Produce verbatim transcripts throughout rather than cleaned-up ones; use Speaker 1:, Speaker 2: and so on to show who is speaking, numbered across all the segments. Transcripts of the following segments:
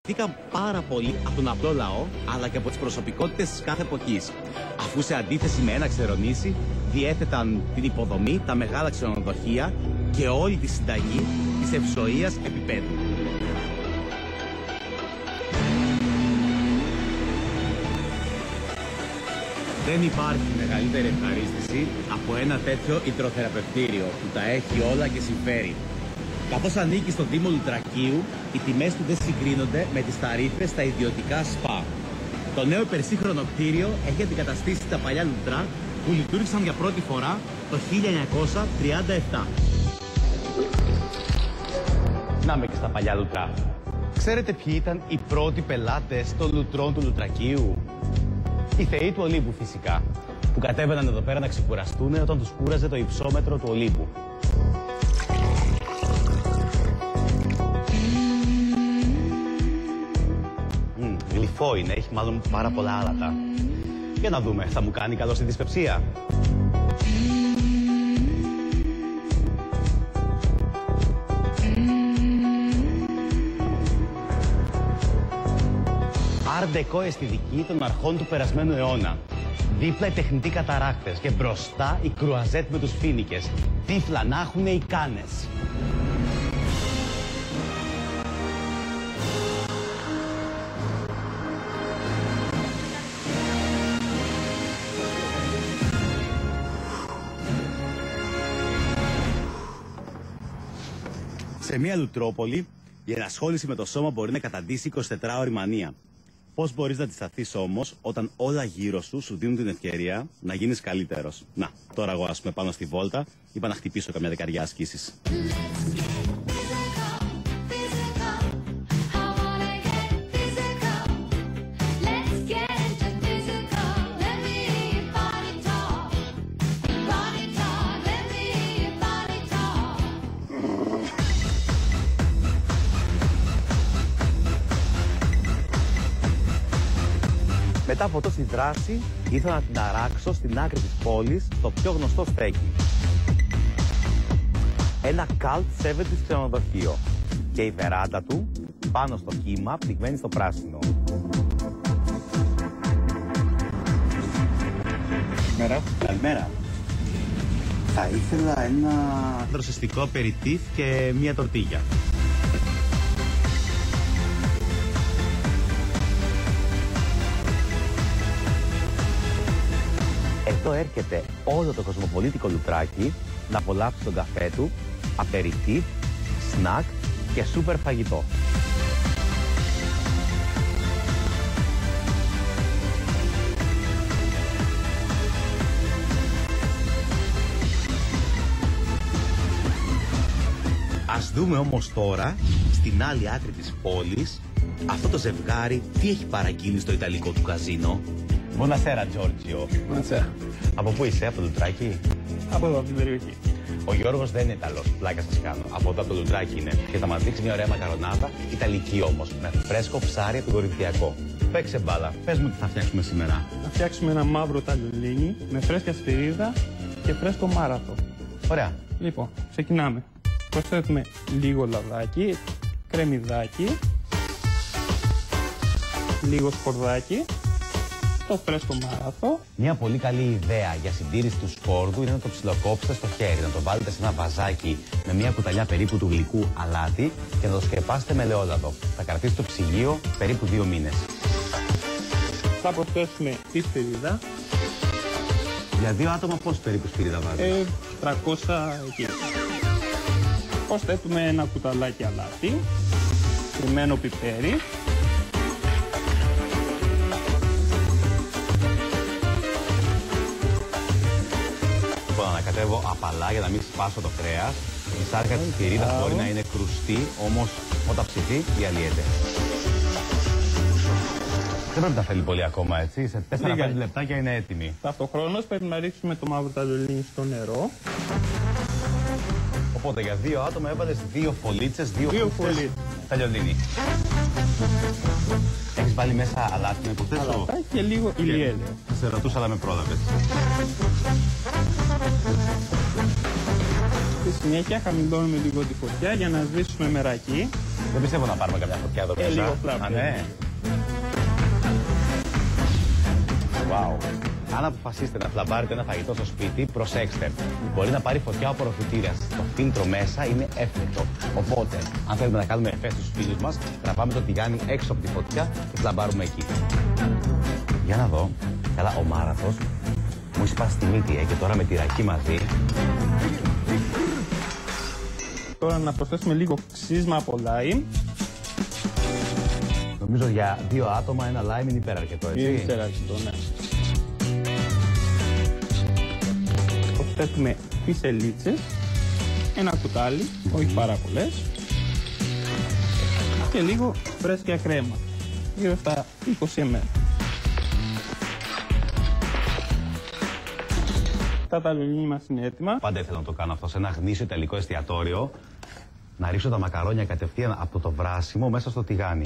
Speaker 1: Θύμηκαν πάρα πολύ από τον απλό λαό, αλλά και από τις προσωπικότητες της κάθε εποχής, αφού σε αντίθεση με ένα ξερονήσι διέθεταν την υποδομή, τα μεγάλα ξενοδοχεία και όλη τη συνταγή της ευζοίας επίπεδου. Δεν υπάρχει μεγαλύτερη ευχαρίστηση από ένα τέτοιο ιτροθεραπευτήριο που τα έχει όλα και συμφέρει. Καθώς ανήκει στο Δήμο Λουτρακίου, οι τιμές του δεν συγκρίνονται με τις ταρίφες στα ιδιωτικά σπα. Το νέο υπερσύγχρονο κτίριο έχει αντικαταστήσει τα παλιά λουτρά που λειτουργήσαν για πρώτη φορά το χίλια εννιακόσια τριάντα επτά. Να με και στα παλιά λουτρά. Ξέρετε ποιοι ήταν οι πρώτοι πελάτες των λουτρών του Λουτρακίου? Οι θεοί του Ολύμπου φυσικά, που κατέβαιναν εδώ πέρα να ξεκουραστούν όταν τους κούραζε το υψόμετρο του Ολύμπου. Mm, γλυφό είναι, έχει μάλλον πάρα πολλά άλατα. Για να δούμε, θα μου κάνει καλό στη δυσπεψία? Art Deco αισθητική των αρχών του περασμένου αιώνα. Δίπλα οι τεχνητοί καταράκτες και μπροστά οι κρουαζέτ με τους φοίνικες. Τύφλα να έχουνε οι κάνες. Σε μια λουτρόπολη, η ενασχόληση με το σώμα μπορεί να καταντήσει εικοσιτετράωρη μανία. Πώς μπορείς να αντισταθείς όμως όταν όλα γύρω σου σου δίνουν την ευκαιρία να γίνεις καλύτερος? Να, τώρα εγώ ας πούμε πάνω στη βόλτα είπα να χτυπήσω καμιά δεκαριά ασκήσεις. Μετά από τόση δράση, ήθελα να την ταράξω στην άκρη της πόλης, στο πιο γνωστό στέκι. Ένα cult εβδομήντα ξενοδοχείο και η βεράντα του πάνω στο κύμα πληγμένη στο πράσινο. Καλημέρα. Καλημέρα. Θα ήθελα ένα δροσιστικό περιτύφ και μία τορτίγια. Εδώ έρχεται όλο το κοσμοπολίτικο Λουτράκι να απολαύσει τον καφέ του, απεριτίφ, σνακ και σούπερ φαγητό. Ας δούμε όμως τώρα, στην άλλη άκρη της πόλης, αυτό το ζευγάρι τι έχει παραγγείλει στο ιταλικό του καζίνο. Buonasera, Giorgio.
Speaker 2: Buonasera.
Speaker 1: Από πού είσαι, από το Λουτράκι?
Speaker 2: Από εδώ, από την περιοχή.
Speaker 1: Ο Γιώργος δεν είναι Ιταλός, πλάκα σας κάνω. Από εδώ, από το Λουτράκι είναι. Και θα μας δείξει μια ωραία μακαρονάδα, ιταλική όμως, με φρέσκο ψάρι από τον Κορινθιακό. Παίξε μπάλα, πες μου τι θα φτιάξουμε σήμερα.
Speaker 2: Θα φτιάξουμε ένα μαύρο ταλιολίνι με φρέσκια σφυρίδα και φρέσκο μάραθο.
Speaker 1: Ωραία.
Speaker 2: Λοιπόν, ξεκινάμε. Προσθέτουμε λίγο λαδάκι, κρεμμυδάκι, λίγο σκορδάκι, το φρέσκο μάραθο.
Speaker 1: Μια πολύ καλή ιδέα για συντήρηση του σκόρδου είναι να το ψιλοκόψετε στο χέρι, να το βάλετε σε ένα βαζάκι με μια κουταλιά περίπου του γλυκού αλάτι και να το σκεπάσετε με ελαιόλαδο. Θα κρατήσει το ψυγείο περίπου δύο μήνες.
Speaker 2: Θα προσθέσουμε τη σφυρίδα.
Speaker 1: Για δύο άτομα πώς περίπου σφυρίδα βάζετε?
Speaker 2: Ε, τριακόσια εκεί. Προσθέτουμε ένα κουταλάκι αλάτι, κρυμμένο πιπέρι.
Speaker 1: Λοιπόν, ανακατεύω απαλά για να μην σπάσω το κρέας. Η σάρκα της σφυρίδας μπορεί να είναι κρουστή, όμως όταν ψηθεί διαλύεται. Δεν πρέπει να θέλει πολύ ακόμα, έτσι. Σε τέσσερα πέντε λεπτάκια είναι έτοιμη.
Speaker 2: Ταυτοχρόνως πρέπει να ρίξουμε το μαύρο ταλιολίνι στο νερό.
Speaker 1: Οπότε για δύο άτομα έβαλες δύο φωλίτσες, δύο, δύο φωλίτσες ταλιολίνι. Έχεις βάλει μέσα αλάτι να υποθέσω?
Speaker 2: Αλάτι και λίγο ηλιέλαιο.
Speaker 1: Θα σε ρωτούσα, αλλά με πρόλαβες.
Speaker 2: Στη συνέχεια χαμηλώνουμε λίγο τη φωτιά για να σβήσουμε μεράκι.
Speaker 1: Δεν πιστεύω να πάρουμε κάποια φωτιά εδώ
Speaker 2: Ε,
Speaker 1: μέσα.
Speaker 2: λίγο φλάμπι.
Speaker 1: Α, ναι. Wow. Αν αποφασίσετε να φλαμπάρετε ένα φαγητό στο σπίτι, προσέξτε. Μπορεί να πάρει φωτιά ο απορροφητήρας. Το φίλτρο μέσα είναι εύκολο. Οπότε, αν θέλουμε να κάνουμε εφέ στους φίλους μας, να πάμε το τηγάνι έξω από τη φωτιά και φλαμπάρουμε εκεί. Για να δω. Καλά, ο Μάραθος μου έχει σπάσει τη μύτη, ε, και τώρα με τη ρακή μαζί.
Speaker 2: Τώρα να προσθέσουμε λίγο ξύσμα από λάιμ.
Speaker 1: Νομίζω για δύο άτομα ένα λάιμ είναι υπεραρκετό, έτσι.
Speaker 2: Είναι υπεραρκετό, ναι. Προσθέτουμε τις ελίτσες, ένα κουτάλι, mm-hmm. όχι πάρα πολλές, και λίγο φρέσκια κρέμα, γύρω στα είκοσι μιλιλίτρα. Τα ταλιολίνι μας είναι έτοιμα.
Speaker 1: Πάντα ήθελα να το κάνω αυτό σε ένα γνήσιο ιταλικό εστιατόριο. Να ρίξω τα μακαρόνια κατευθείαν από το βράσιμο μέσα στο τηγάνι.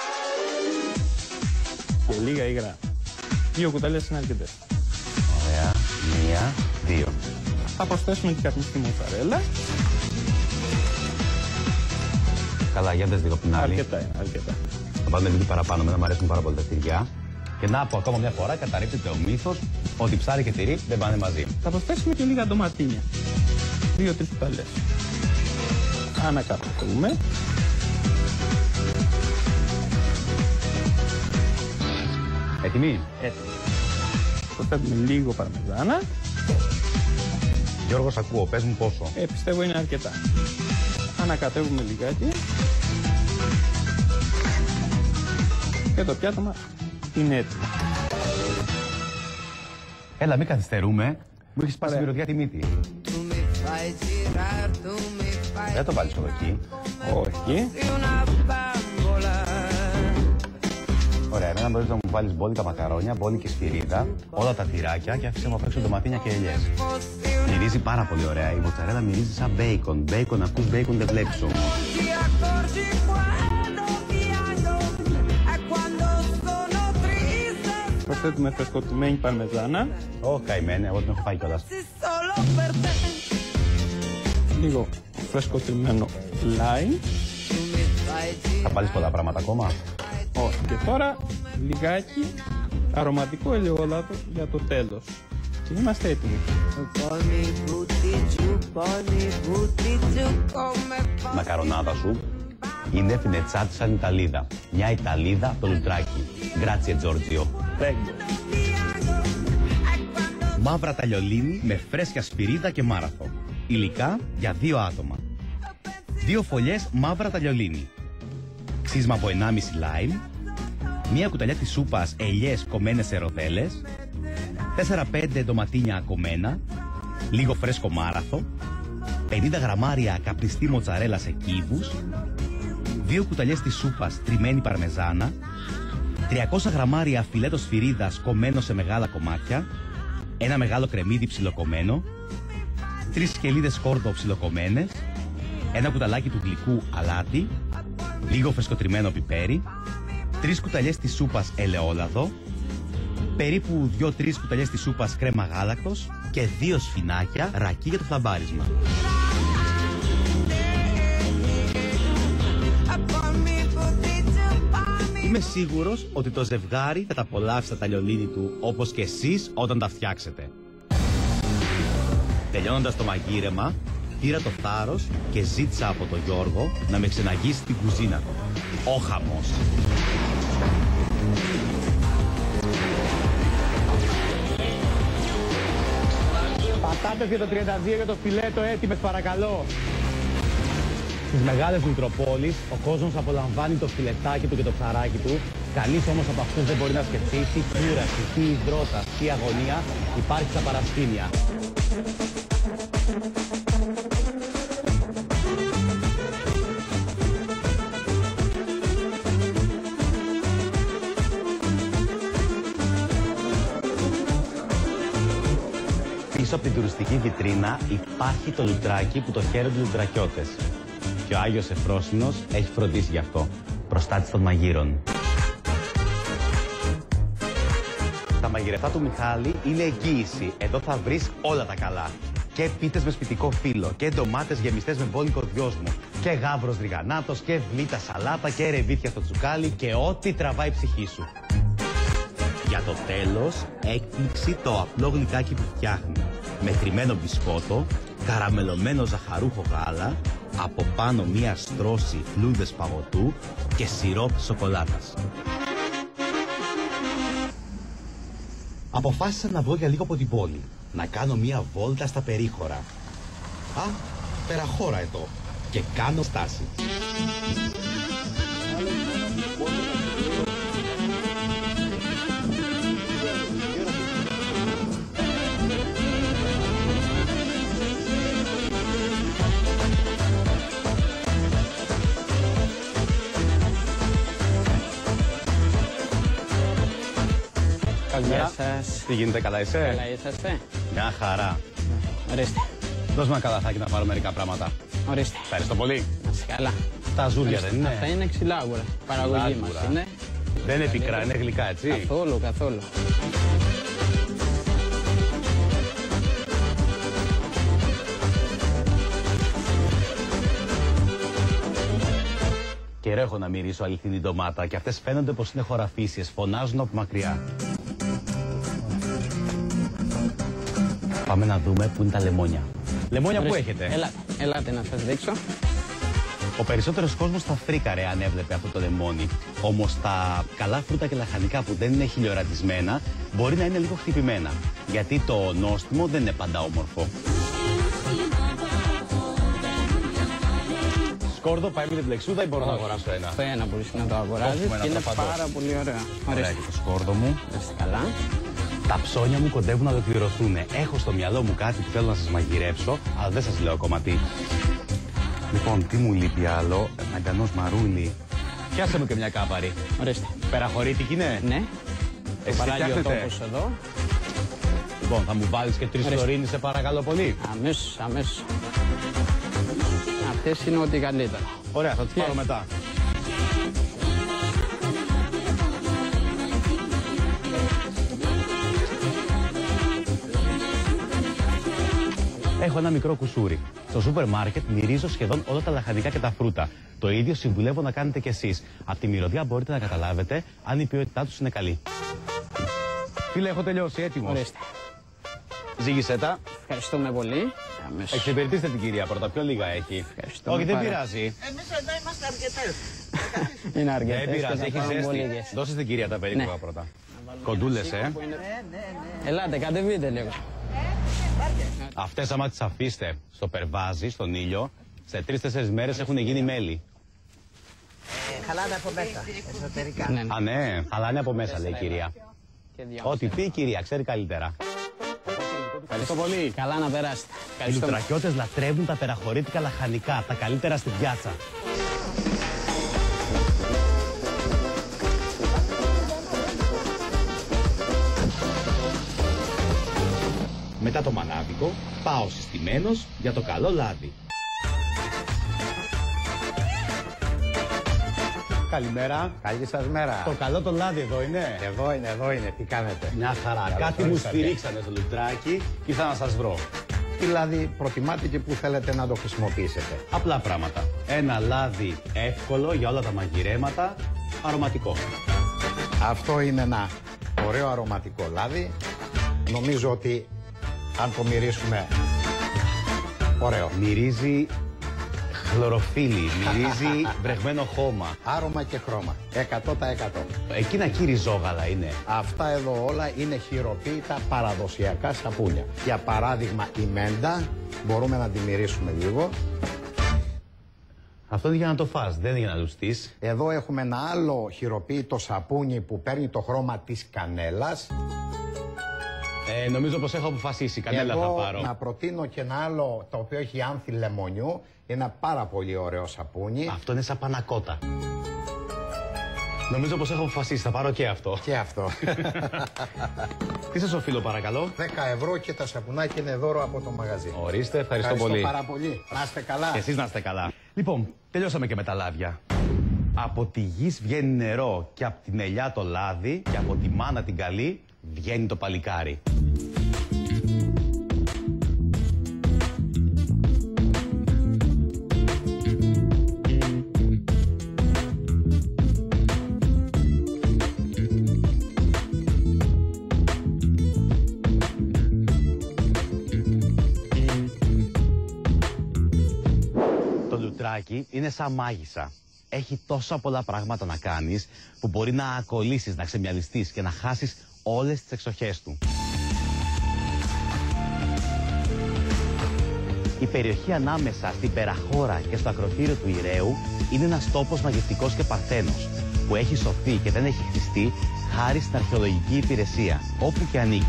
Speaker 2: Και λίγα υγρά. Δύο κουτάλιες είναι αρκετές.
Speaker 1: Ωραία. Μία, δύο.
Speaker 2: Θα προσθέσουμε την καπνιστή μοτσαρέλα.
Speaker 1: Καλά, για δες λίγο από την άλλη.
Speaker 2: Αρκετά είναι, αρκετά.
Speaker 1: Θα πάμε λίγο παραπάνω, εμένα μου αρέσουν πάρα πολύ τα τυριά. Και να πω ακόμα μια φορά, καταρρύπτεται ο μύθος ότι ψάρι και τυρί δεν πάνε μαζί.
Speaker 2: Θα προσθέσουμε και λίγα ντοματίνια. Δύο-τρεις κουτάλιες. Ανακατεύουμε.
Speaker 1: Έτοιμοι.
Speaker 2: Έτοιμοι. Προσθέτουμε λίγο παρμεζάνα.
Speaker 1: Γιώργος, ακούω, πες μου πόσο.
Speaker 2: Ε, πιστεύω είναι αρκετά. Ανακατεύουμε λιγάκι. Και το πιάτο μας είναι έτοιμο.
Speaker 1: Έλα, μην καθυστερούμε. Μου έχεις σπάσει
Speaker 2: Ωραία.
Speaker 1: μυρωδιά τη μύτη. Δεν το βάλεις εδώ εκεί.
Speaker 2: Όχι.
Speaker 1: Ωραία, εμένα μπορείς να μου βάλεις μπόλικα μακαρόνια, μπόλικη σφυρίδα, όλα τα τυράκια και άφησε μου απ' έξω ντοματίνια και ελιές. Μυρίζει πάρα πολύ ωραία. Η μοτσαρέλα μυρίζει σαν μπέικον. Μπέικον ακούς, μπέικον δεν βλέπεις όμως.
Speaker 2: Προσθέτουμε φρεσκοτιμένη παρμεζάνα.
Speaker 1: Ω, καημένε, εγώ την έχω φάει κιόλας.
Speaker 2: Λίγο φρεσκοτιμένο λάιμ.
Speaker 1: Θα βάλεις πολλά πράγματα ακόμα.
Speaker 2: Όχι. Και τώρα λιγάκι αρωματικό ελαιόλαδο για το τέλος. Και είμαστε έτοιμοι.
Speaker 1: Η μακαρονάδα σου είναι φινετσάτη σαν Ιταλίδα. Μια Ιταλίδα το λουτράκι. Γκράτσιε, Τζόρτζιο.
Speaker 2: Πρέγγιο.
Speaker 1: Μαύρα ταλιολίνι με φρέσκια σφυρίδα και μάραθο. Υλικά για δύο άτομα. Δύο φωλιές μαύρα ταλιολίνι. Ξύσμα από ενάμιση λάιμ. Μία κουταλιά της σούπας ελιές κομμένες σε ροδέλες. τέσσερα πέντε ντοματίνια κομμένα. Λίγο φρέσκο μάραθο. πενήντα γραμμάρια καπνιστή μοτσαρέλα σε κύβους. Δύο κουταλιές της σούπας τριμμένη παρμεζάνα. τριακόσια γραμμάρια φιλέτο σφυρίδας κομμένο σε μεγάλα κομμάτια. Ένα μεγάλο κρεμμύδι ψιλοκομμένο. Τρεις σκελίδες σκόρδο ψιλοκομμένες. Ένα κουταλάκι του γλυκού αλάτι. Λίγο φρεσκοτριμμένο πιπέρι. Τρεις κουταλιές της σούπας ελαιόλαδο. Περίπου δύο τρεις κουταλιές της σούπας κρέμα γάλακτος. Και δύο σφινάκια ρακί για το φλαμπάρισμα. Είμαι σίγουρος ότι το ζευγάρι θα τα απολαύσει τα ταλιολίνι του όπως και εσείς όταν τα φτιάξετε. Τελειώνοντας το μαγείρεμα, πήρα το θάρρος και ζήτησα από τον Γιώργο να με ξεναγήσει στην κουζίνα του. Ο χαμός. Πατάτες για το τριάντα δύο για το φιλέτο έτοιμες παρακαλώ. Στις μεγάλες Μητροπόλεις ο κόσμος απολαμβάνει το φιλετάκι του και το ψαράκι του. Κανείς όμως από αυτούς δεν μπορεί να σκεφτεί τι κούραση, τι υδρότα, τι αγωνία υπάρχει στα παρασκήνια. Πίσω από την τουριστική βιτρίνα υπάρχει το λουτράκι που το χαίρονται οι λουτρακιώτες. Και ο Άγιος Εφρόσινος έχει φροντίσει γι' αυτό, προστάτης των μαγείρων. Τα μαγειρευτά του Μιχάλη είναι εγγύηση. Εδώ θα βρεις όλα τα καλά. και πίτες με σπιτικό φύλλο και ντομάτες γεμιστές με μπόλικο δυόσμο και γάβρος ριγανάτος και βλήτα σαλάτα και ρεβίθια στο τσουκάλι και ό,τι τραβάει η ψυχή σου. Για το τέλος, έκπληξη το απλό γλυκάκι που φτιάχνει. Με τριμμένο μπισκότο, καραμελωμένο ζαχαρούχο γάλα, από πάνω μία στρώση φλούδες παγωτού και σιρόπ σοκολάτας. Αποφάσισα να βγω για λίγο από την πόλη, να κάνω μία βόλτα στα περίχωρα. Α, περαχώρα εδώ και κάνω στάση.
Speaker 2: Γεια
Speaker 3: σας.
Speaker 1: Τι γίνεται, καλά είσαι?
Speaker 3: Καλά είσαστε?
Speaker 1: Μια χαρά.
Speaker 3: Ορίστε.
Speaker 1: Δώσ' με ένα καλαθάκι να πάρω μερικά πράγματα.
Speaker 3: Ορίστε.
Speaker 1: Ευχαριστώ πολύ.
Speaker 3: Να είσαι καλά.
Speaker 1: Τα ζούρια δεν είναι?
Speaker 3: Αυτά είναι ξυλάγουρα. Παραγωγή
Speaker 1: Ξυλάγουρα.
Speaker 3: μας είναι.
Speaker 1: Δεν είναι πικρά, είναι γλυκά, έτσι?
Speaker 3: Καθόλου, καθόλου.
Speaker 1: Καιρό έχω να μυρίσω αληθινή ντομάτα και αυτές φαίνονται πως είναι χωραφίσιες, φωνάζουν από μακριά. Πάμε να δούμε πού είναι τα λεμόνια. Λεμόνια που
Speaker 3: Ορίστε.
Speaker 1: έχετε?
Speaker 3: Ελάτε, ελάτε να σας δείξω.
Speaker 1: Ο περισσότερος κόσμος θα φρίκαρε αν έβλεπε αυτό το λεμόνι. Όμως τα καλά φρούτα και λαχανικά που δεν είναι χιλιορατισμένα μπορεί να είναι λίγο χτυπημένα. Γιατί το νόστιμο δεν είναι πάντα όμορφο. Σκόρδο, πάει με την πλεξούδα ή μπορώ να αγοράσω ένα?
Speaker 3: Το ένα μπορείς να το αγοράζεις
Speaker 1: Έχουμε ένα
Speaker 3: και είναι
Speaker 1: τροφαντό.
Speaker 3: πάρα πολύ ωραίο.
Speaker 1: Ωραία,
Speaker 3: Ορίστε.
Speaker 1: και το σκόρδο μου.
Speaker 3: Να είστε καλά.
Speaker 1: Τα ψώνια μου κοντεύουν να ολοκληρωθούν. Έχω στο μυαλό μου κάτι που θέλω να σας μαγειρέψω, αλλά δεν σας λέω ακόμα τι. Λοιπόν, τι μου λείπει άλλο? Μαγκανός μαρούλι. Πιάσε μου και μια κάπαρη.
Speaker 3: Ορίστε.
Speaker 1: Περαχωρήτικη είναι?
Speaker 3: Ναι.
Speaker 1: Εσύ
Speaker 3: Παράγει ο
Speaker 1: φτιάχνετε?
Speaker 3: τόπος εδώ.
Speaker 1: Λοιπόν, θα μου βάλεις και τρεις
Speaker 3: Ορίστε.
Speaker 1: φλωρίνες, σε παρακαλώ πολύ.
Speaker 3: Αμέσως, αμέσως. Αυτές είναι ό,τι καλύτερα.
Speaker 1: Ωραία, θα τις πάρω μετά. Έχω ένα μικρό κουσούρι. Στο σούπερ μάρκετ μυρίζω σχεδόν όλα τα λαχανικά και τα φρούτα. Το ίδιο συμβουλεύω να κάνετε κι εσείς. Από τη μυρωδιά μπορείτε να καταλάβετε αν η ποιότητά τους είναι καλή. Φίλε, έχω τελειώσει, έτοιμος.
Speaker 3: Ορίστε.
Speaker 1: Ζήγησέ τα.
Speaker 3: Ευχαριστούμε πολύ. Αμέσως.
Speaker 1: Εξυπηρετήστε την κυρία πρώτα, πιο λίγα έχει.
Speaker 3: Ευχαριστούμε
Speaker 1: Όχι, δεν
Speaker 3: πάρα.
Speaker 1: πειράζει.
Speaker 4: Εμείς εδώ είμαστε αρκετές.
Speaker 3: Είναι αρκετές.
Speaker 1: Δεν πειράζει,
Speaker 3: και
Speaker 1: έχει
Speaker 3: θα πάμε πολύ
Speaker 1: ζέστη.
Speaker 3: γες.
Speaker 1: Δώσε στην κυρία τα περίπου
Speaker 3: Ναι.
Speaker 1: πρώτα. Κοντούλες, ε.
Speaker 3: Που είναι- Ελάτε, κατεβείτε λίγο.
Speaker 1: Αυτές άμα τις αφήσετε στο περβάζι, στον ήλιο, σε τρεις-τέσσερις μέρες έχουν γίνει μέλι.
Speaker 4: Ε, χαλάνε από μέσα, εσωτερικά.
Speaker 3: Ναι, ναι.
Speaker 1: Α, ναι, αλλά είναι από μέσα, λέει η κυρία.
Speaker 3: Και δυο.
Speaker 1: Ό,τι πει η κυρία, ξέρει καλύτερα. Ευχαριστώ πολύ.
Speaker 3: Καλά να περάσετε.
Speaker 1: Οι
Speaker 3: Ευχαριστούμε.
Speaker 1: λουτρακιώτες λατρεύουν τα περαχωρήτικα λαχανικά, τα καλύτερα στην πιάτσα. Μετά το μανάβικο, πάω συστημένος για το καλό λάδι. Καλημέρα.
Speaker 5: Καλή σας μέρα.
Speaker 1: Το καλό το λάδι εδώ είναι.
Speaker 5: Εδώ είναι, εδώ είναι. Τι κάνετε?
Speaker 1: Μια χαρά.
Speaker 5: Καλώς
Speaker 1: Κάτι μου
Speaker 5: ήρθατε.
Speaker 1: στηρίξανε στο λουτράκι και ήρθα να σας βρω.
Speaker 5: Τι λάδι προτιμάτε και πού θέλετε να το χρησιμοποιήσετε?
Speaker 1: Απλά πράγματα. Ένα λάδι εύκολο για όλα τα μαγειρέματα, αρωματικό.
Speaker 5: Αυτό είναι ένα ωραίο αρωματικό λάδι. Νομίζω ότι αν το μυρίσουμε... Ωραίο.
Speaker 1: Μυρίζει χλωροφύλλι, μυρίζει βρεγμένο χώμα.
Speaker 5: Άρωμα και χρώμα. εκατό τοις εκατό.
Speaker 1: Εκείνα εκεί ριζόγαλα είναι.
Speaker 5: Αυτά εδώ όλα είναι χειροποίητα παραδοσιακά σαπούνια. Για παράδειγμα η μέντα, μπορούμε να τη μυρίσουμε λίγο.
Speaker 1: Αυτό είναι για να το φας, δεν είναι για να λουστείς.
Speaker 5: Εδώ έχουμε ένα άλλο χειροποίητο σαπούνι που παίρνει το χρώμα της κανέλας.
Speaker 1: Ε, νομίζω πως έχω αποφασίσει, κανέλα
Speaker 5: Εγώ
Speaker 1: θα πάρω.
Speaker 5: να προτείνω και ένα άλλο το οποίο έχει άνθη λεμονιού. Είναι ένα πάρα πολύ ωραίο σαπούνι.
Speaker 1: Αυτό είναι σαν πανακότα. Νομίζω πως έχω αποφασίσει, θα πάρω και αυτό.
Speaker 5: Και αυτό.
Speaker 1: Τι σας οφείλω παρακαλώ?
Speaker 5: δέκα ευρώ και τα σαπουνάκια είναι δώρο από το μαγαζί.
Speaker 1: Ορίστε, ευχαριστώ,
Speaker 5: Ευχαριστώ
Speaker 1: πολύ.
Speaker 5: πάρα πολύ. Να είστε καλά.
Speaker 1: Και εσείς να είστε καλά. Λοιπόν, τελειώσαμε και με τα λάδια. Από τη γη βγαίνει νερό και από την ελιά το λάδι και από τη μάνα την καλή βγαίνει το παλικάρι.
Speaker 6: πουλάκι είναι σαν μάγισσα. Έχει τόσα πολλά πράγματα να κάνεις που μπορεί να ακολύσεις, να ξεμυαλιστείς και να χάσεις όλες τις εξοχές του. Η περιοχή ανάμεσα στην Περαχώρα και στο ακροτήριο του Ηρέου είναι ένας τόπος μαγευτικός και παρθένος που έχει σωθεί και δεν έχει χτιστεί χάρη στην αρχαιολογική υπηρεσία, όπου και ανήκει.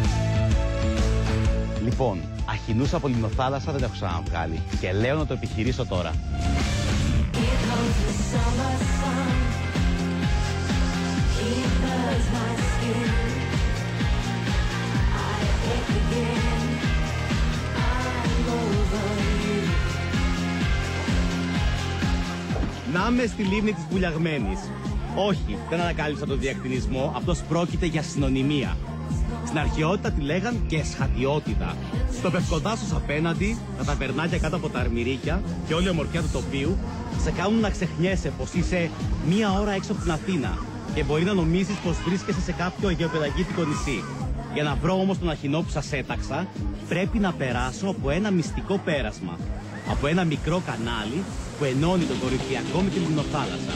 Speaker 6: Λοιπόν, αχινούς από λιμνοθάλασσα δεν έχω ξαναβγάλει και λέω να το επιχειρήσω τώρα.
Speaker 1: Να είμαι στη λίμνη της Βουλιαγμένης. Όχι, δεν ανακάλυψα τον διακτηνισμό, αυτός πρόκειται για συνωνυμία. Στην αρχαιότητα τη λέγαν και εσχατιότητα. Στο Πευκοδάσος απέναντι, τα ταβερνάκια κάτω από τα αρμυρίκια και όλη η ομορφιά του τοπίου σε κάνουν να ξεχνιέσαι πως είσαι μία ώρα έξω από την Αθήνα και μπορεί να νομίζεις πως βρίσκεσαι σε κάποιο αιγαιοπελαγίτικο νησί. Για να βρω όμως τον αχινό που σας έταξα, πρέπει να περάσω από ένα μυστικό πέρασμα. Από ένα μικρό κανάλι που ενώνει τον Κορινθιακό με τη Λιμνοθάλασσα.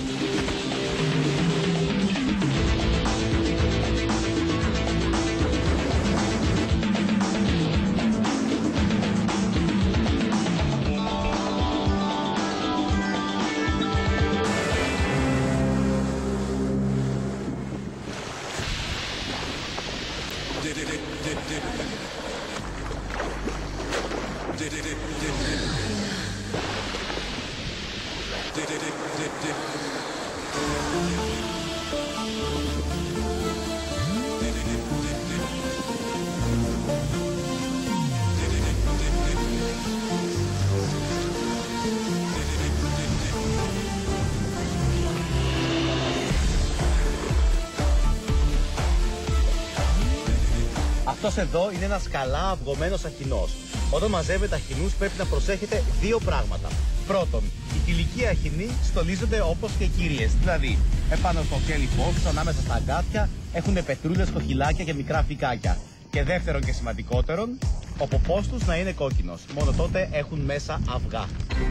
Speaker 1: Αυτός εδώ είναι ένας καλά αυγωμένος αχινός. Όταν μαζεύετε αχινούς πρέπει να προσέχετε δύο πράγματα. Πρώτον, οι κυλικοί αχινοί στολίζονται όπως και οι κυρίες. Δηλαδή, επάνω στο κέλι τους, ανάμεσα στα αγκάθια, έχουν πετρούλες, κοχυλάκια και μικρά φυκάκια. Και δεύτερον και σημαντικότερον, ο ποπός τους να είναι κόκκινος. Μόνο τότε έχουν μέσα αυγά.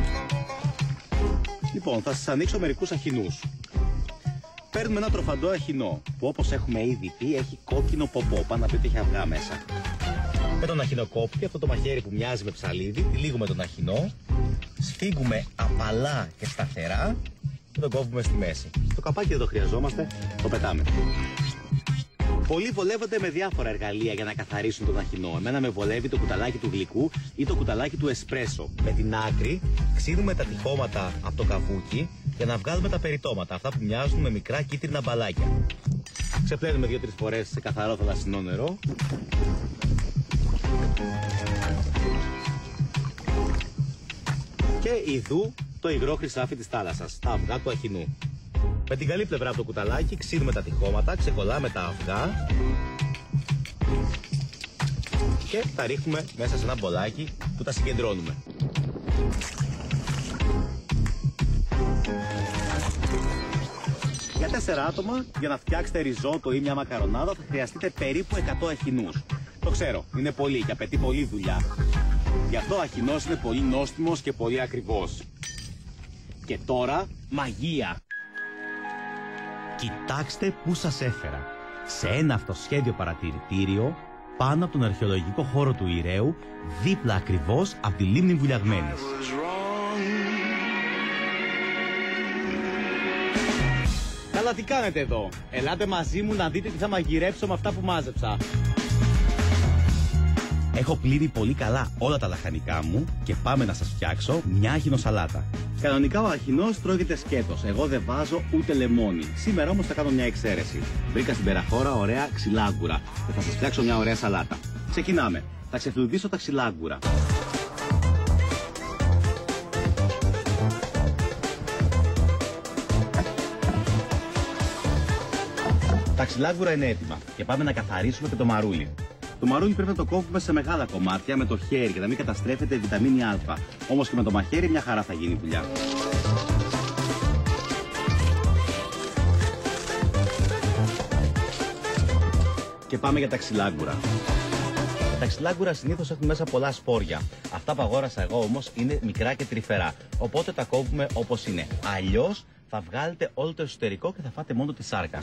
Speaker 1: Λοιπόν, θα σας ανοίξω μερικούς αχινούς. Παίρνουμε ένα τροφαντό αχινό που, όπως έχουμε ήδη πει, έχει κόκκινο ποπό. Πάνω να πει ότι έχει αυγά μέσα. Με τον αχινοκόπτη, αυτό το μαχαίρι που μοιάζει με ψαλίδι, τυλίγουμε τον αχινό, σφίγγουμε απαλά και σταθερά και τον κόβουμε στη μέση. Το καπάκι δεν το χρειαζόμαστε, το πετάμε. Πολλοί βολεύονται με διάφορα εργαλεία για να καθαρίσουν τον αχινό. Εμένα με βολεύει το κουταλάκι του γλυκού ή το κουταλάκι του εσπρέσο. Με την άκρη ξύνουμε τα τυχώματα από το καβούκι για να βγάλουμε τα περιτώματα, αυτά που μοιάζουν με μικρά κίτρινα μπαλάκια. Ξεπλένουμε δύο-τρεις φορές σε καθαρό θαλασσινό νερό. Και ιδού το υγρό χρυσάφι της θάλασσας, τα αυγά του αχινού. Με την καλή πλευρά από το κουταλάκι ξύνουμε τα τυχώματα, ξεκολλάμε τα αυγά και τα ρίχνουμε μέσα σε ένα μπολάκι που τα συγκεντρώνουμε. Για τέσσερα άτομα, για να φτιάξετε ριζότο ή μια μακαρονάδα θα χρειαστείτε περίπου εκατό αχινούς. Το ξέρω, είναι πολύ και απαιτεί πολλή δουλειά. Γι' αυτό ο αχινός είναι πολύ νόστιμος και πολύ ακριβώς. Και τώρα, μαγεία! Κοιτάξτε πού σας έφερα. Σε ένα αυτοσχέδιο παρατηρητήριο, πάνω από τον αρχαιολογικό χώρο του Ηρέου, δίπλα ακριβώς από τη λίμνη Βουλιαγμένης. Καλά, τι κάνετε εδώ? Ελάτε μαζί μου να δείτε τι θα μαγειρέψω με αυτά που μάζεψα. Έχω πλύνει πολύ καλά όλα τα λαχανικά μου και πάμε να σας φτιάξω μια αχινοσαλάτα. Κανονικά ο αχινός τρώγεται σκέτος, εγώ δεν βάζω ούτε λεμόνι. Σήμερα όμως θα κάνω μια εξαίρεση. Βρήκα στην Περαχώρα ωραία ξυλάγκουρα και θα σας φτιάξω μια ωραία σαλάτα. Ξεκινάμε. Θα ξεφλουδίσω τα ξυλάγκουρα. Τα ξυλάγκουρα είναι έτοιμα και πάμε να καθαρίσουμε και το μαρούλι. Το μαρούλι πρέπει να το κόβουμε σε μεγάλα κομμάτια με το χέρι για να μην καταστρέφεται η βιταμίνη Α. Όμως και με το μαχαίρι μια χαρά θα γίνει η δουλειά. Και πάμε για τα ξυλάγκουρα.
Speaker 6: Τα ξυλάγκουρα συνήθως έχουν μέσα πολλά σπόρια. Αυτά που αγόρασα εγώ όμως είναι μικρά και τρυφερά. Οπότε τα κόβουμε όπως είναι. Αλλιώς θα βγάλετε όλο το εσωτερικό και θα φάτε μόνο τη σάρκα.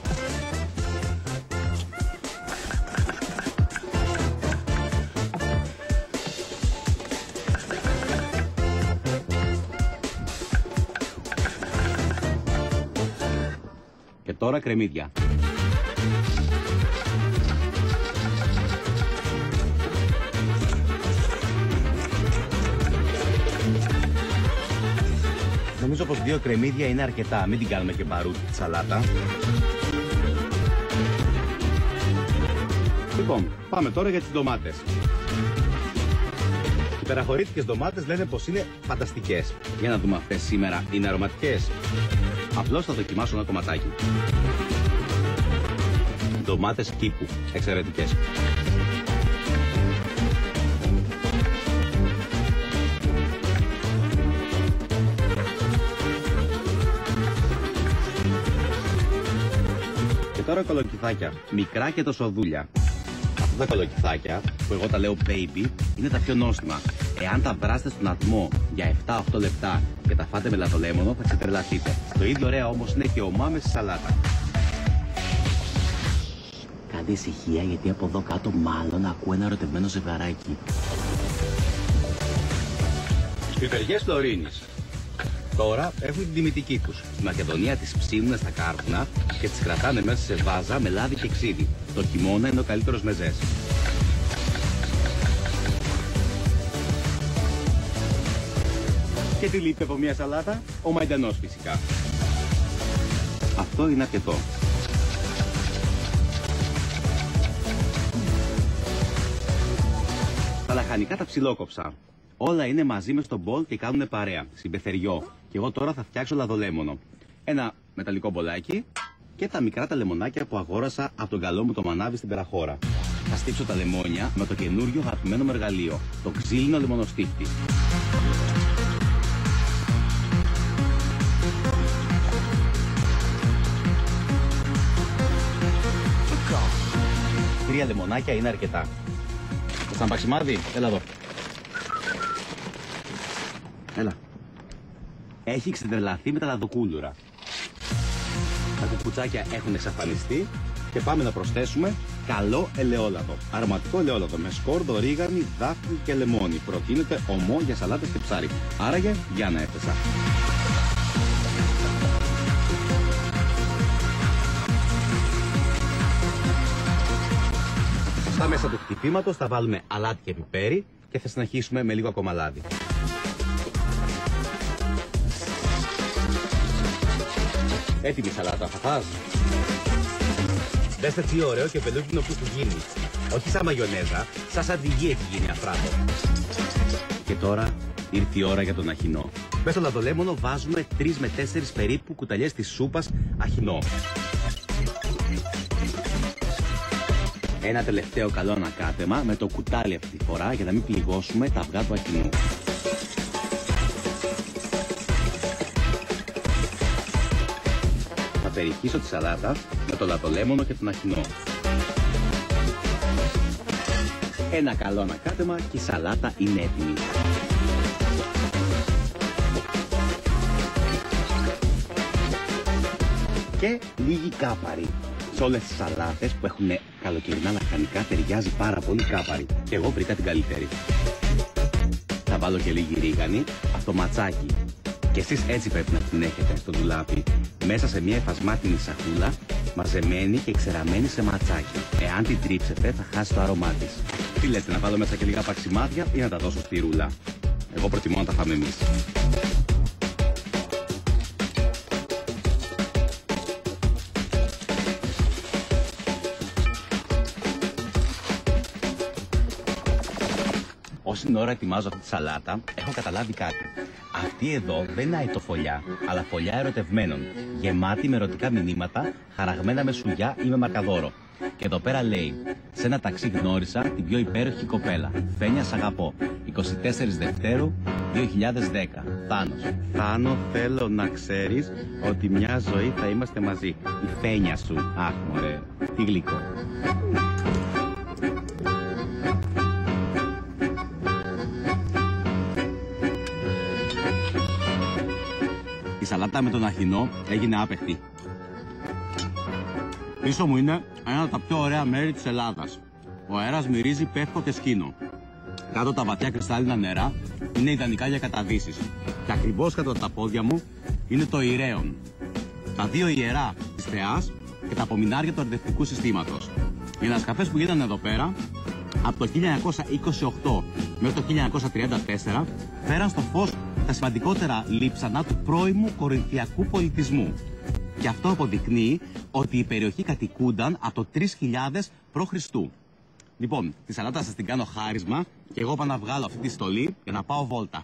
Speaker 1: Και τώρα κρεμμύδια.
Speaker 6: Νομίζω πως δύο κρεμμύδια είναι αρκετά. Μην την κάνουμε και μπαρούτι τη σαλάτα.
Speaker 1: Λοιπόν, πάμε τώρα για τις ντομάτες. Οι περαχωρήθηκες ντομάτες λένε πως είναι φανταστικές. Για να δούμε αυτές σήμερα είναι αρωματικές. Απλώς θα δοκιμάσω ένα κομματάκι. Ντομάτες κήπου, εξαιρετικές. Και τώρα κολοκυθάκια, μικρά και τοσοδούλια. Αυτά τα κολοκυθάκια, που εγώ τα λέω baby, είναι τα πιο νόστιμα. Εάν τα βράσετε στον ατμό για επτά οχτώ λεπτά και τα φάτε με λαδολέμονο, θα ξετρελαθείτε. Το ίδιο ωραία όμως είναι και ομά στη σαλάτα. Κάντε ησυχία, γιατί από εδώ κάτω μάλλον ακούω ένα ερωτευμένο ζευγαράκι. Πιπεριές Φλωρίνης. Τώρα έχουν την τιμητική τους. Στη Μακεδονία τις ψήνουν στα κάρβουνα και τις κρατάνε μέσα σε βάζα με λάδι και ξύδι. Το χειμώνα είναι ο καλύτερος μεζές. Και τι λείπει από μια σαλάτα? Ο μαϊντανός φυσικά. Αυτό είναι αρκετό. Τα λαχανικά τα ψιλόκοψα. Όλα είναι μαζί με στο μπολ και κάνουν παρέα, συμπεθεριό. Και εγώ τώρα θα φτιάξω λαδολέμονο. Ένα μεταλλικό μπολάκι και τα μικρά τα λεμονάκια που αγόρασα από τον καλό μου το μανάβι στην Περαχώρα. Θα στύψω τα λεμόνια με το καινούριο αγαπημένο μου εργαλείο, το ξύλινο λεμονοστίχτη. Τρία λεμονάκια είναι αρκετά. Σαν παξιμάδι, έλα εδώ. Έλα. Έχει ξετρελαθεί με τα λαδοκούλουρα. Τα κουκουτσάκια έχουν εξαφανιστεί και πάμε να προσθέσουμε καλό ελαιόλαδο. Αρωματικό ελαιόλαδο με σκόρδο, ρίγανη, δάφνη και λεμόνι. Προτείνεται ομό για σαλάτες και ψάρι. Άραγε, για να έφεσα. Στα μέσα του χτυπήματος θα βάλουμε αλάτι και πιπέρι και θα συνεχίσουμε με λίγο ακόμα λάδι. Έτοιμη σαλάτα, θα φας? Δέστε τι ωραίο και πελούκινο που έχει γίνει. Όχι σαν μαγιονέζα, σαν σαντιγί έχει γίνει αφράτο. Και τώρα ήρθε η ώρα για τον αχινό. Μέσα στο λαδολέμονο βάζουμε τρεις με τέσσερις περίπου κουταλιές της σούπας αχινό. Ένα τελευταίο καλό ανακάτεμα με το κουτάλι αυτή τη φορά για να μην πληγώσουμε τα αυγά του αχινού. Θα περιχύσω τη σαλάτα με το λαδολέμονο και τον αχινό. Ένα καλό ανακάτεμα και η σαλάτα είναι έτοιμη. Και λίγη κάπαρη. Σε όλες τις σαλάτες που έχουν καλοκαιρινά λαχανικά ταιριάζει πάρα πολύ κάπαρη. Και εγώ βρήκα την καλύτερη. Θα βάλω και λίγη ρίγανη, αυτό ματσάκι. Και εσείς έτσι πρέπει να την έχετε στο ντουλάπι. Μέσα σε μια εφασμάτινη σακούλα, μαζεμένη και ξεραμένη σε ματσάκι. Εάν την τρίψετε θα χάσει το αρώμά της. Τι λέτε, να βάλω μέσα και λίγα παξιμάδια ή να τα δώσω στη ρούλα? Εγώ προτιμώ να τα φάμε εμείς. Όση ώρα ετοιμάζω αυτή τη σαλάτα, έχω καταλάβει κάτι. Αυτή εδώ δεν είναι αητοφολιά, αλλά φωλιά ερωτευμένων. Γεμάτη με ερωτικά μηνύματα, χαραγμένα με σουγιά ή με μαρκαδόρο. Και εδώ πέρα λέει: σε ένα ταξί γνώρισα την πιο υπέροχη κοπέλα. Φένια, σ' αγαπώ. είκοσι τέσσερις Δευτέρου δύο χιλιάδες δέκα. Θάνος. Θάνο, θέλω να ξέρεις ότι μια ζωή θα είμαστε μαζί. Η Φένια σου. Αχ, μωρέ, τι γλυκό. Η σαλάτα με τον αχινό έγινε άπεχτη. Πίσω μου είναι ένα από τα πιο ωραία μέρη της Ελλάδας. Ο αέρας μυρίζει πεύκο και σκήνο. Κάτω τα βαθιά κρυστάλλινα νερά είναι ιδανικά για καταδύσεις. Και ακριβώς κάτω από τα πόδια μου είναι το Ηραίον. Τα δύο ιερά της Θεάς και τα απομεινάρια του αρδευτικού συστήματος. Οι ανασκαφές που γίνανε εδώ πέρα από το χίλια εννιακόσια είκοσι οκτώ μέχρι το χίλια εννιακόσια τριάντα τέσσερα φέραν στο φως τα σημαντικότερα λείψανα του πρώιμου κορινθιακού πολιτισμού. Και αυτό αποδεικνύει ότι η περιοχή κατοικούνταν από το τρεις χιλιάδες προ Χριστού. Λοιπόν, τη σαλάτα σας την κάνω χάρισμα και εγώ πάω να βγάλω αυτή τη στολή για να πάω βόλτα.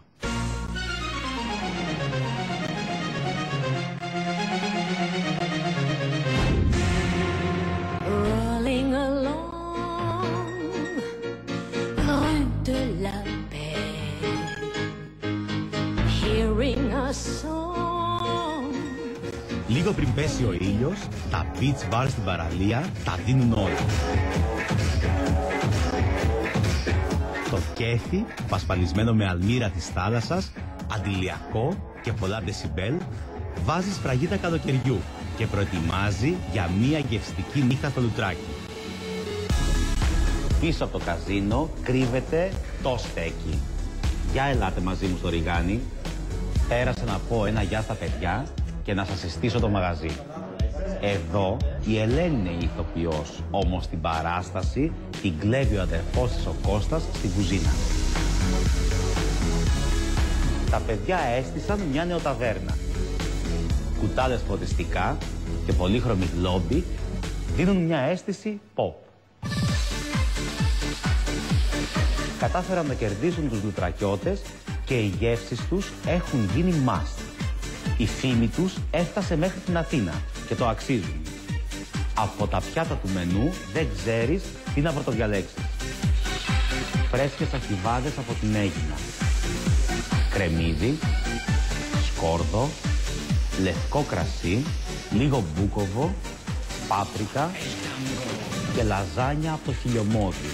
Speaker 7: Rolling along, rue de la paix, hearing a song.
Speaker 6: Λίγο πριν πέσει ο ήλιος, τα beach bar στην παραλία τα δίνουν όλα. Το κέφι, πασπαλισμένο με αλμύρα της θάλασσας, αντιλιακό και πολλά δεσιμπέλ, βάζει σφραγίδα καλοκαιριού και προετοιμάζει για μία γευστική νύχτα στο Λουτράκι. Πίσω από το καζίνο κρύβεται το στέκι. Για ελάτε μαζί μου στο ριγάνι. Πέρασα να πω ένα γεια στα παιδιά και να σας συστήσω το μαγαζί. Εδώ η Ελένη είναι η ηθοποιός, όμως στην παράσταση την κλέβει ο αδερφός της ο Κώστας στην κουζίνα. Τα παιδιά έστησαν μια νεοταβέρνα. Κουτάλες φωτιστικά και πολύχρωμοι λόμπι δίνουν μια αίσθηση pop. Κατάφεραν να κερδίσουν τους λουτρακιώτες και οι γεύσεις τους έχουν γίνει must. Η φήμη τους έφτασε μέχρι την Αθήνα και το αξίζουν. Από τα πιάτα του μενού δεν ξέρεις τι να πρωτοδιαλέξεις. Φρέσκες αρχιβάδες από την Αίγινα. Κρεμμύδι, σκόρδο, λευκό κρασί, λίγο μπούκοβο, πάπρικα και λαζάνια από το χιλιομόδι.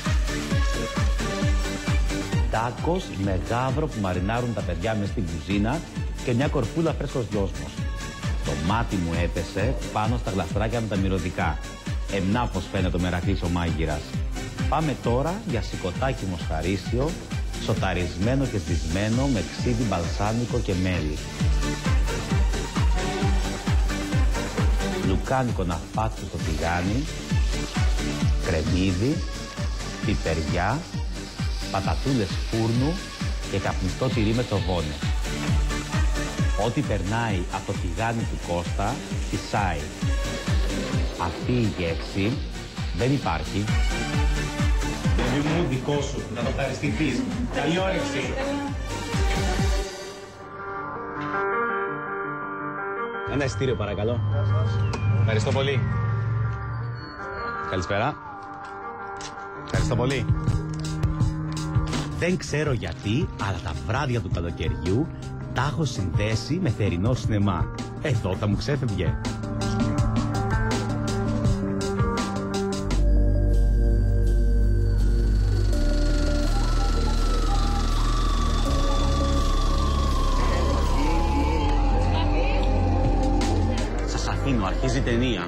Speaker 6: Τάκος με γάβρο που μαρινάρουν τα παιδιά μες στην κουζίνα και μια κορφούλα φρέσκος δυόσμος. Το μάτι μου έπεσε πάνω στα γλαστράκια με τα μυρωδικά. Εμνά πως φαίνεται ο Μερακλής ο μάγειρας. Πάμε τώρα για σηκωτάκι μοσχαρίσιο, σοταρισμένο και σβησμένο με ξύδι μπαλσάμικο και μέλι. Λουκάνικο ναφάτσο στο τηγάνι, κρεμμύδι, πιπεριά, πατατούλες φούρνου και καπνιστό τυρί με τσοβόνες. Ό,τι περνάει από το τηγάνι του Κώστα, φυσάει. Αυτή η γεύση δεν υπάρχει.
Speaker 1: Παιδί μου, δικό σου, να το ευχαριστηθείς. Καλή όρεξη. Ένα ειστήριο παρακαλώ. Ευχαριστώ πολύ. Καλησπέρα. Ευχαριστώ πολύ.
Speaker 6: Δεν ξέρω γιατί, αλλά τα βράδια του καλοκαιριού τα έχω συνδέσει με θερινό σινεμά. Εδώ θα μου ξέφευγε.
Speaker 1: Σας αφήνω, αρχίζει η ταινία.